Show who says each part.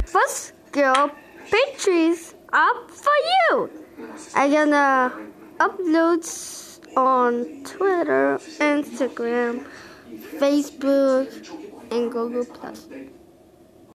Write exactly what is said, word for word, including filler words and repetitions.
Speaker 1: First girl pictures up for you. I'm gonna upload on Twitter, Instagram, Facebook, and Google Plus.